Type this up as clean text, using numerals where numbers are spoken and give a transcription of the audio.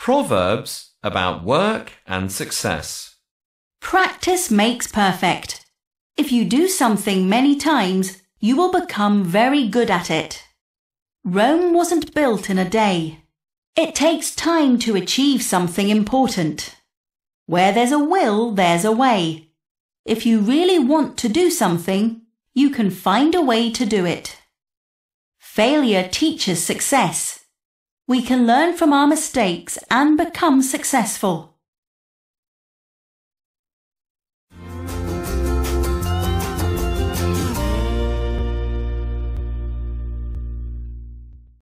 Proverbs about work and success. Practice makes perfect. If you do something many times, you will become very good at it. Rome wasn't built in a day. It takes time to achieve something important. Where there's a will, there's a way. If you really want to do something, you can find a way to do it. Failure teaches success. We can learn from our mistakes and become successful.